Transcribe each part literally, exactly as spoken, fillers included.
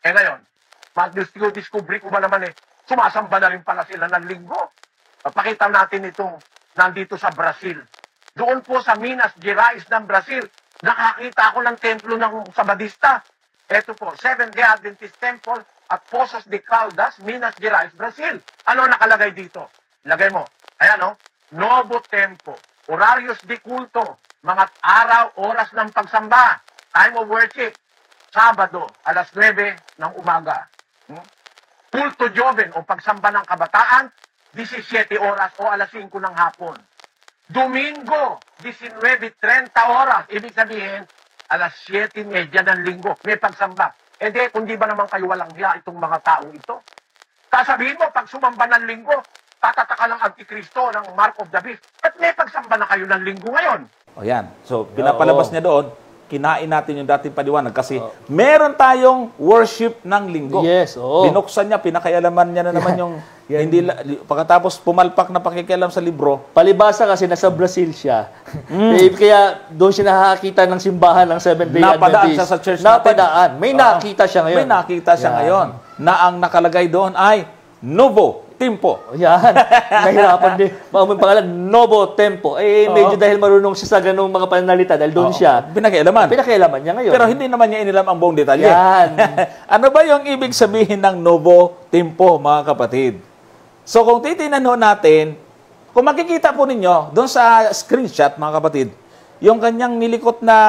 Eh ngayon, mag-discovery ko ba naman eh, sumasamba na rin pala sila ng linggo. Pakita natin itong nandito sa Brazil. Doon po sa Minas Gerais ng Brazil, nakakita ako ng templo ng Sabadista. Ito po, Seventh-day Adventist Temple at Poços de Caldas, Minas Gerais, Brazil. Ano nakalagay dito? Lagay mo. Ayan o, Novo Tempo, Horarios de Culto, mga araw, oras ng pagsamba, time of worship, Sabado, alas nuwebe ng umaga. Hmm? Culto Joven o pagsamba ng kabataan, disisyete oras o alas singko ng hapon. Domingo, diecinueve treinta oras. Ibig sabihin, alas siyete media ng linggo. May pagsamba. E di, kung di ba naman kayo walang hiya itong mga taong ito? Sasabihin mo, pag sumamba ng linggo, tatataka ng Antikristo ng Mark of the Beast. At may pagsamba na kayo ng linggo ngayon. O yan. So, pinapalabas Oo. niya doon, kinain natin yung dating paliwanag kasi oh. meron tayong worship ng linggo. Yes, oo. Binuksan niya, pinakaialaman niya na naman yung Yan. hindi pagkatapos pumalpak na pakikialam sa libro. Palibasa kasi nasa Brazil siya. Mm. Eh, kaya doon siya nakakita ng simbahan ng Seventh-day Adventist. Napadaan siya sa church Napadaan. natin. May Oo. nakita siya ngayon. May nakita siya Yan. ngayon na ang nakalagay doon ay Novo Tempo. Yan. Nahirapan din. Ang pangalan, Novo Tempo. Eh, medyo Oo. dahil marunong siya sa ganung mga pananalita, dahil doon Oo. siya. Pinakialaman. Pinakialaman niya ngayon. Pero hindi naman niya inilam ang buong detalye. Yan. Ano ba yung ibig sabihin ng Novo Tempo, mga kapatid? So, kung titingnan ho natin, kung makikita po ninyo, doon sa screenshot, mga kapatid, yung kanyang nilikot na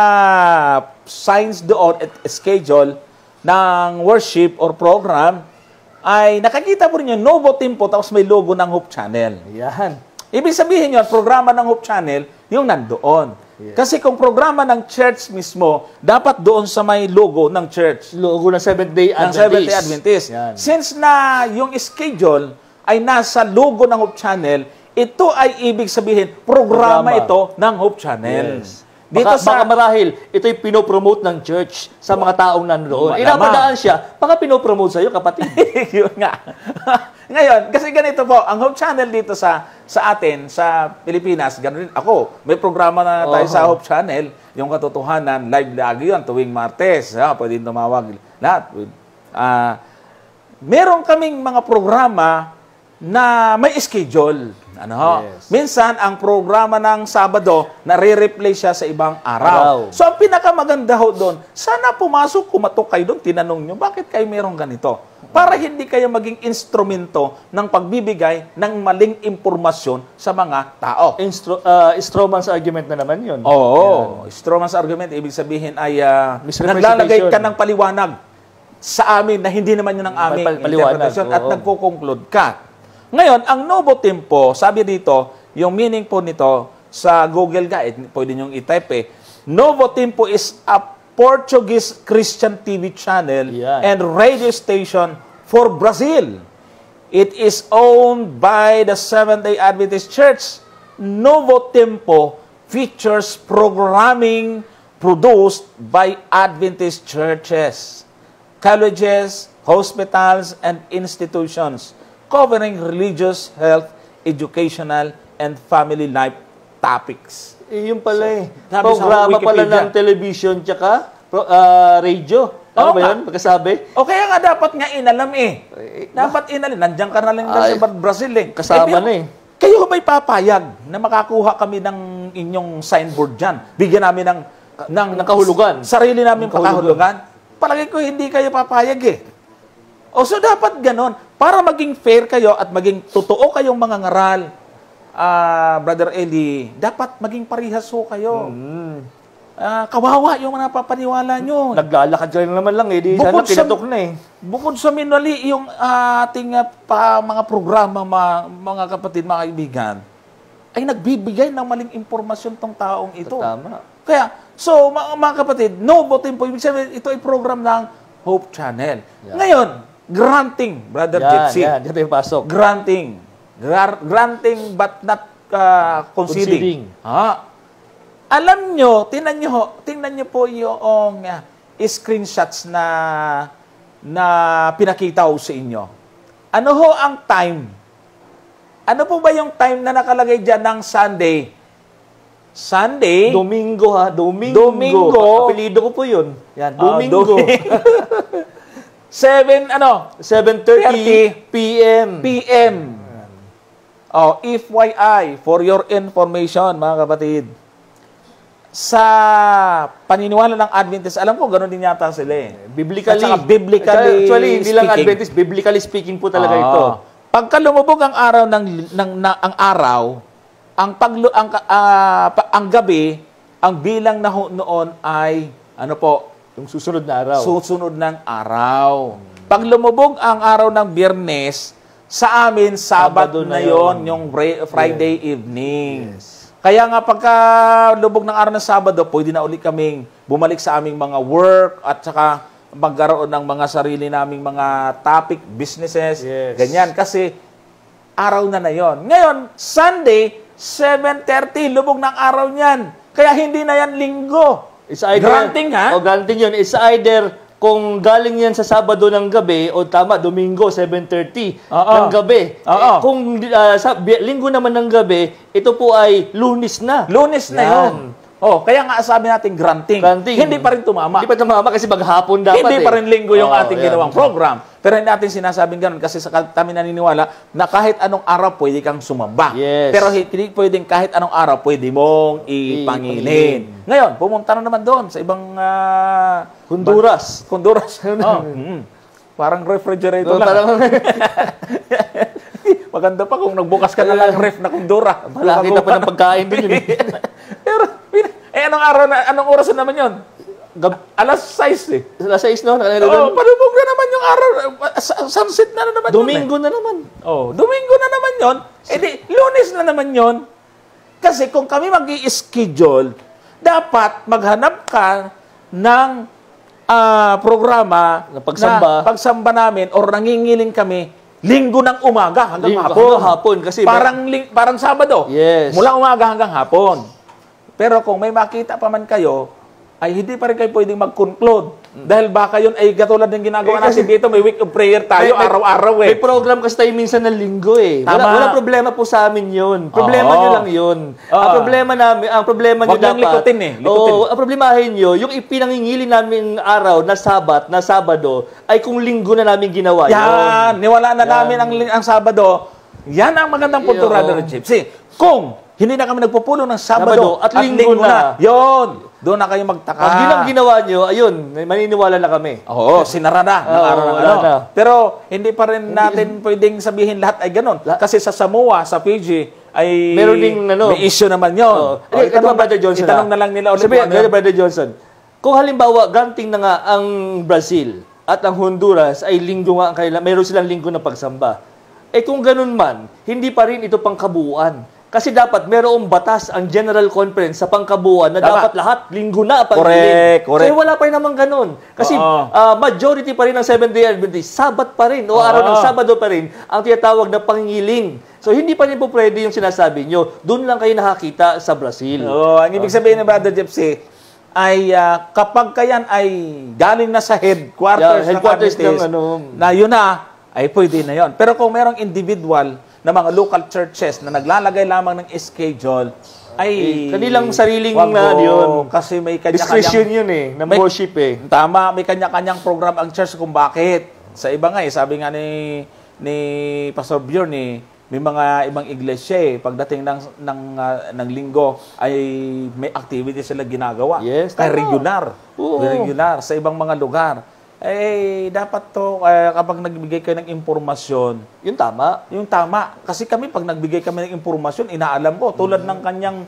signs doon at schedule ng worship or program, ay nakakita po rin yung Novo Tempo tapos may logo ng Hope Channel. Yan. Ibig sabihin yun, programa ng Hope Channel, yung nandoon. Yeah. Kasi kung programa ng church mismo, dapat doon sa may logo ng church. Logo ng Seventh-day Ng Adventist. Seventh-day Adventist. Yan. Since na yung schedule ay nasa logo ng Hope Channel, ito ay ibig sabihin, programa, Programa. ito ng Hope Channel. Yes. Dito Baka, sa... baka marahil, ito'y pinopromote ng church sa mga taong nandoon. Malamang. Inapadaan siya, baka pinopromote sa'yo, kapatid. Yun nga. Ngayon, kasi ganito po, ang Hope Channel dito sa sa atin, sa Pilipinas, ganoon rin ako. May programa na tayo Oo. sa Hope Channel, yung katotohanan, live lagi yun, tuwing Martes. Ha, pwede tumawag lahat. Uh, meron kaming mga programa na may schedule. Ano ho? Yes. Minsan, ang programa ng Sabado, nare-replay siya sa ibang araw. Araw. So, ang pinakamaganda ho doon, sana pumasok, kumatok kayo doon, tinanong nyo, bakit kayo merong ganito? Para hindi kayo maging instrumento ng pagbibigay ng maling impormasyon sa mga tao. Instro, uh, Stroman's argument na naman yun. Oo. Stroman's argument, ibig sabihin ay uh, Misrepresentation. naglalagay ka ng paliwanag sa amin na hindi naman yun ang aming Pal- paliwanag, interpretation at oo. nagko-conclude ka. Ngayon, ang Novo Tempo, sabi dito, yung meaning po nito sa Google Guide, pwede niyong i-type eh, Novo Tempo is a Portuguese Christian T V channel Yeah. and radio station for Brazil. It is owned by the Seventh-day Adventist Church. Novo Tempo features programming produced by Adventist churches, colleges, hospitals, and institutions covering religious, health, educational, and family life topics. Eh, yun pala eh. sabi sa Programa pala Wikipedia. ng television tsaka pro, uh, radio. Ano Oo ba nga. yun? Pagkasabi? O kaya nga dapat nga inalam eh. Eh, Dapat inalam. Nandiyan ka na lang Ay, sa Brazil eh. kasama pero, na eh. Kayo ba'y papayag na makakuha kami ng inyong signboard dyan? Bigyan namin ng, ng ng kahulugan. Sarili namin Ng kahulugan. pakahulugan? Palagi ko hindi kayo papayag eh. O so dapat ganon. Para maging fair kayo at maging totoo kayong mga ngaral, ah, Brother Eli, dapat maging parihas ho kayo. Mm. Ah, kawawa yung mga napapaniwala nyo. Naglalakad ka rin naman lang eh. Di Bukod sana sa- kinatok na eh. Bukod sa minali, yung ah, ating ah, pa, mga programa, mga, mga kapatid, mga kaibigan, ay nagbibigay ng maling impormasyon tong taong ito. Tama. Kaya, so, mga, mga kapatid, Novo Tempo, ibig sabihin, ito ay program ng Hope Channel. Yeah. Ngayon, granting, Brother Yan, Jetsi. yan. Dito yung pasok. Granting. Gra- granting but not uh, conceding. Conceding. Ah. Alam nyo, tingnan nyo, ho- tingnan nyo po yung uh, screenshots na na pinakita ko sa inyo. Ano ho ang time? Ano po ba yung time na nakalagay dyan ng Sunday? Sunday? Domingo ha. Domingo. Domingo. Apelido ko po yun. Yan. Ah, Domingo. Domi- seven, ano, seven thirty p m P M. Oh, F Y I, for your information, mga kapatid. Sa paniniwala ng Adventist, alam ko, gano'n din yata sila eh. Biblically. At saka biblically Actually, hindi lang speaking. Adventist, biblically speaking po talaga Oo. ito. Pagka lumubog ang araw ng, ng na, ang araw, ang paglu ang ah, pa- ang gabi, ang bilang na ho- noon ay ano po, Yung susunod na araw. susunod ng araw. Pag lumubog ang araw ng Biyernes, sa amin Sabado, Sabado na na yon, yon. yung Bra- Friday evening. Kaya nga pagka lubog ng araw ng Sabado, pwede na uli kaming bumalik sa aming mga work at saka magkaroon ng mga sarili naming mga topic, businesses, Yes. ganyan. Kasi araw na na yon. Ngayon, Sunday, seven thirty, lubog ng araw niyan. Kaya hindi na yan linggo. It's either, Granting, ha? O granting yun. It's either kung galing yan sa Sabado ng gabi o tama, Domingo, seven thirty Oo. ng gabi. Oo. Eh, kung ah, sa bi- linggo naman ng gabi, ito po ay Lunes na. Lunes na Yan. yun. Oh, kaya nga sabi natin granting. Granting. Hindi pa rin tumama. Hindi pa tumama kasi maghapon dapat Hindi eh. pa rin linggo yung Oo, ating yan. ginawang program. Pero hindi natin sinasabing ganun kasi sa kami naniniwala na kahit anong araw pwede kang sumamba. Yes. Pero hindi pwedeng kahit anong araw pwede mong ipangilin. Ipangilin. Ngayon, pumunta na naman doon sa ibang ah, Honduras. ban- Honduras. oh, mm. Parang refrigerator So, lang. parang, Maganda pa kung nagbukas ka na lang ref na Honduras. malaki na pa ng pagkain din yun eh. Pero, eh, anong araw na, anong oras na naman yun? Gab- Alas sais eh. Alas sais, no? Oo, oh, palubog na naman yung araw. Sa- Sunset na, na naman Domingo yun. na naman. Eh. Oh, Domingo na naman yun. Eh di, Lunes na naman yun. Kasi kung kami mag-i-schedule, dapat maghanap ka ng ah, programa Na pagsamba. na pagsamba namin or nangingiling kami linggo ng umaga hanggang Linggo, hapon. hanggang hapon, kasi parang ling- parang Sabado. Yes. Mula umaga hanggang hapon. Pero kung may makita pa man kayo, ay hindi pa rin kayo pwedeng mag-conclude. Dahil baka yun ay katulad ng ginagawa Eh, kasi- natin dito, may week of prayer tayo May- may- araw-araw eh. May program kasi tayo minsan ng linggo eh. Wala, Tama. wala problema po sa amin yun. Problema Oo. nyo lang yun. Oo. Ang problema namin, ang problema nyo Wag lang dapat... likutin eh, likutin. Oo, ang problemahin nyo, yung ipinangingili namin araw na Sabat, na Sabado, ay kung linggo na namin ginawa Yan, yun. niwala na Yan. namin ang, ling- ang Sabado. Yan ang magandang punto, Yo. Brother Gypsy. Kung hindi na kami nagpupulo ng Sabado, Sabado at linggo na. Yun, doon na kayo magtaka. Pag yun ang ginawa nyo, ayun, maniniwala na kami. Oo, sinara na ng Oo, araw ng wala ano. na. Pero hindi pa rin natin pwedeng sabihin lahat ay ganun. Kasi sa Samoa, sa Fiji, ay Meron ding, ano, may issue naman yun. Oo. O, Eh, ito ba, Brother Johnson? itanong ah? na lang nila ulit. Sabi, kung ano yun. Brother Johnson, kung halimbawa, granting na nga ang Brazil at ang Honduras ay linggo nga ang kanila, meron silang linggo na pagsamba. Eh kung ganun man, hindi pa rin ito pangkabuuan. Kasi dapat merong batas ang General Conference sa pangkabuuan na Tama. dapat lahat linggo na ang Correct, pag-iling. correct. Kaya wala pa rin naman ganun. Kasi Oo. ah, majority pa rin ng Seventh-day Adventist, Sabat pa rin o araw ng Sabado pa rin ang tinatawag na pangingiling. So hindi pa rin po pwede yung sinasabi nyo. Doon lang kayo nakakita sa Brazil. Oo, ang ibig sabihin ng Brother Gypsy ay ah, kapag kayan ay galing na sa headquarters, Yeah, headquarters ng Adventist, ng ano. na yun na, ay pwede na yon. Pero kung merong individual na mga local churches na naglalagay lamang ng schedule, ay... Eh, kanilang sariling wag na mo, yun. Kasi may kanya-kanyang... Discretion yun eh, ng May- worship eh. Tama, may kanya-kanyang program ang church kung bakit. Sa iba nga eh, sabi nga ni, ni Pastor Bjorn eh, may mga ibang iglesia eh, pagdating ng, ng, ah, ng linggo, ay may activity sila ginagawa. Yes, Kaya tama. regular. Oo. Regular sa ibang mga lugar. Eh, dapat to, eh, kapag nagbigay kayo ng impormasyon, Yun tama. yung tama. Kasi kami, pag nagbigay kami ng impormasyon, inaalam ko, tulad ng kanyang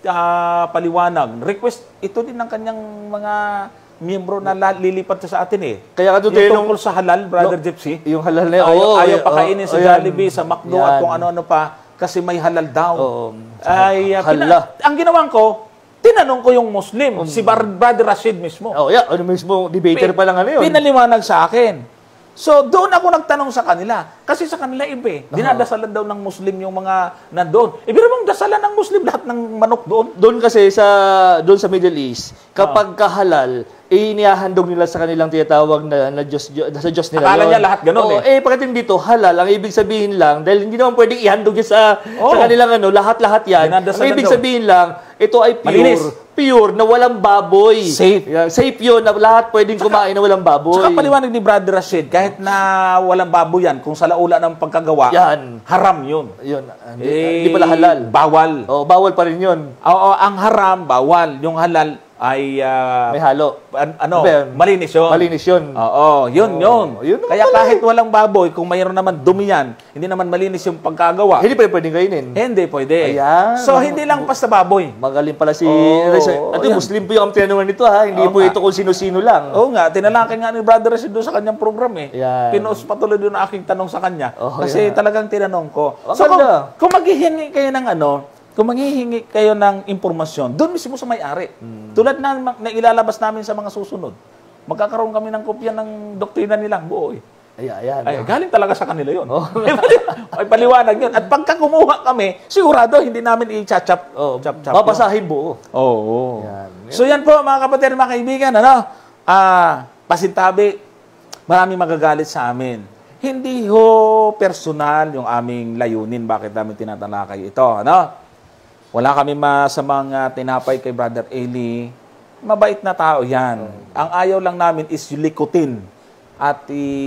ah, paliwanag, request, ito din ng kanyang mga miyembro na la- lilipat sa atin eh. Kaya ka Yung tuloy tungkol sa halal, Brother Gypsy, Yung halal na yun. ayaw, Oo, ayaw oo, pakainin sa oo, yan. Jollibee, sa McDo, at Yan. kung ano-ano pa, kasi may halal daw. Oo. Ay, ah, Hala. pina- ang ginawa ko, tinanong ko yung Muslim, si Bar- Brother Rashid mismo. Oh, yeah. Ano mismo, debater pa lang ano yun. Pinaliwanag sa akin. So, doon ako nagtanong sa kanila. Kasi sa kanila iba eh. Dinadasalan daw ng Muslim yung mga nandoon. Ibig mong dasalan ng Muslim lahat ng manok doon. Doon kasi sa doon sa Middle East, kapag kahalal, eh, inihahandog nila sa kanilang tinatawag na, na Diyos, Diyos, sa Diyos nila. Akala yun. niya lahat ganun Oo, eh. eh. pagdating dito, halal, ang ibig sabihin lang, dahil hindi naman pwedeng ihandog yan sa, Oo. sa kanilang ano, lahat-lahat yan. Ang Dinadasalan ibig daw. sabihin lang, ito ay pure, Malinis. pure na walang baboy. Safe. Yeah, safe yun na lahat pwedeng kumain na walang baboy. Saka paliwanag ni Brother Rashid, kahit na walang baboy yan, kung sa laula ng pagkagawa, Yan. haram yun. Yun. Hindi, Eh, hindi pala halal. Bawal. Oh, bawal pa rin yun. Oo, ang haram, bawal. Yung halal ay, ah, May halo. an- ano, Ano ba yun? malinis yun. Malinis yun. Oo, yun, Oo, yun. yun naman Kaya pala kahit walang baboy, kung mayroon naman dumi yan, hindi naman malinis yung pagkagawa, Hindi pa pwedeng kainin. hindi pwede. Ayan. So, hindi lang basta baboy. Magaling pala si Oo, Reza. At yung yan. Muslim po yung tinanungan nito ha. Hindi Oo po nga. ito kung sino-sino lang. Oo nga, tinalakay nga ni Brother Rashid doon sa kanyang program eh. Yan. Pinost patuloy doon ang aking tanong sa kanya. Oh, kasi yan. talagang tinanong ko. Ang So kung, ganda. kung maghihingi kayo ng ano, kung maghihingi kayo ng impormasyon, doon mismo sa may-ari. Hmm. Tulad na, na ilalabas namin sa mga susunod. Magkakaroon kami ng kopya ng doktrina nilang buo eh. Ayan, ayan. Ay, galing talaga sa kanila yun. Oh. Ay, paliwanag yun. At pagka kumuha kami, sigurado hindi namin i-chap-chap. Oh, chap-chap mapasahin buo. Oo. Yan. So yan po mga kapatid, mga kaibigan, ano? Ah, pasintabi, maraming magagalit sa amin. Hindi ho personal yung aming layunin bakit namin tinatalakay ito, ano? Wala kami masamang uh, tinapay kay Brother Eli. Mabait na tao yan. Ang ayaw lang namin is likutin at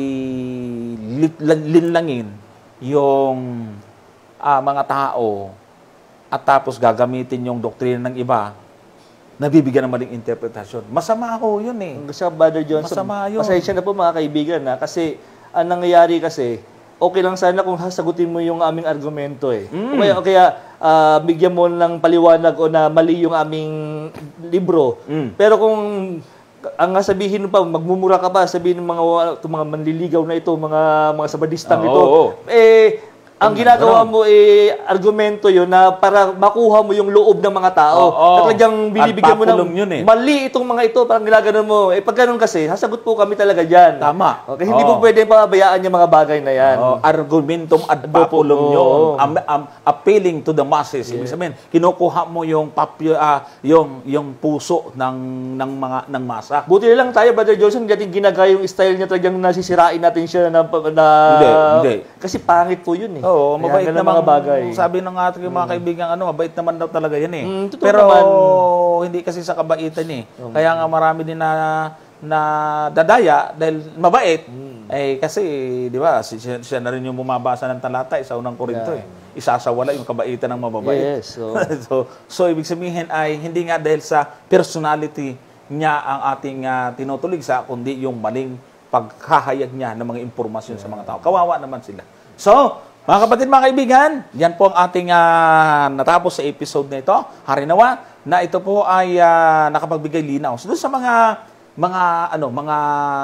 linlangin yung ah, mga tao at tapos gagamitin yung doktrina ng iba na bibigyan ng maling interpretasyon. Masama ho yun eh. Sa Brother Johnson, Masama yun. pasensya na po mga kaibigan na kasi ang nangyayari kasi, okay lang sana kung sasagutin mo yung aming argumento eh. Mm. O kaya, o kaya ah, bigyan mo ng paliwanag o na mali yung aming libro. Mm. Pero kung ang nga sabihin mo pa, magmumura ka pa, sabihin ng mga, itong mga manliligaw na ito, mga mga sabadistang Oo, ito, oo. eh, ang Ang ginagawa ganun. mo eh argumento 'yon na para makuha mo yung loob ng mga tao. Oo. Na talagang binibigyan mo ng Pagpapulong yun eh. mali itong mga ito, parang ginagano mo. Eh pag ganun kasi, sasagot po kami talaga diyan. Tama. Okay, hindi Oo. po pwede pababayaan yung mga bagay na 'yan. Oh, argumentum ad populum Oo. yun. Am, am, appealing to the masses. Ibig sabihin, kinukuha mo yung papyo, ah, yung yung puso ng ng mga ng masa. Buti na lang tayo, Brother Johnson, hindi natin ginagaya yung style niya, talagang nasisirain natin siya na, na Hindi, hindi. Kasi pangit po yun eh. Oo, Kaya mabait ganun naman. mga bagay. Sabi ng ating mga kaibigan, ano, mabait naman daw talaga yan eh. Mm, totoo Pero naman. hindi kasi sa kabaitan eh. Kaya nga marami din na na dadaya dahil mabait. Mm. Eh kasi, di ba, si- siya, siya na rin yung bumabasa ng talata eh, sa unang Korinto eh. Isasawala yung kabaitan ng mababait. Yes, so- so, so, ibig sabihin ay hindi nga dahil sa personality niya ang ating uh, tinutuligsa, kundi yung maling pagkahayag niya ng mga impormasyon sa mga tao. Kawawa naman sila. So, mga kapatid, mga kaibigan, yan po ang ating uh, natapos sa episode na ito. Harinawa, na ito po ay uh, nakapagbigay linaw. So, doon sa mga mga ano, mga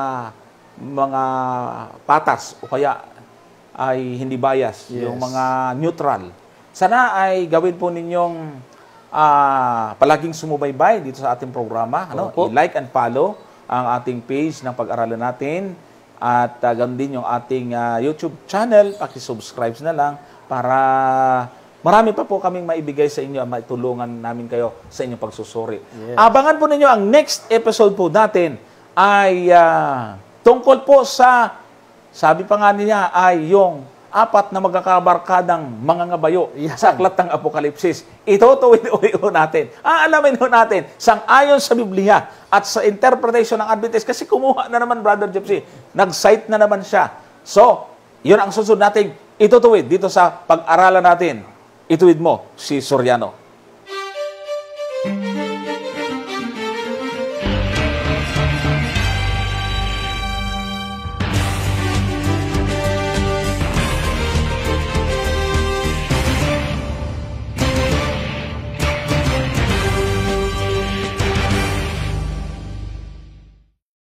mga patas o kaya ay hindi bias, Yes. yung mga neutral. Sana ay gawin po ninyong ah, palaging sumubaybay dito sa ating programa, ano? Opo. I-like and follow ang ating page ng pag-aralan natin at uh, ganun din yung ating ah, YouTube channel, paki-subscribe na lang para marami pa po kaming maibigay sa inyo at maitulungan namin kayo sa inyong pagsusuri. Yes. Abangan po ninyo ang next episode po natin ay ah, tungkol po sa, sabi pa nga niya, ay yung apat na magkakabarkadang mga ngabayo Yan. sa aklat ng Apokalipsis. Itutuwid-uwi ho natin. Aalamin ho natin, sang-ayon sa Biblia at sa interpretation ng Adventist, kasi kumuha na naman, Brother Gypsy, nag-cite na naman siya. So, yun ang susunod nating itutuwid dito sa pag-aralan natin. Ituwid mo si Soriano.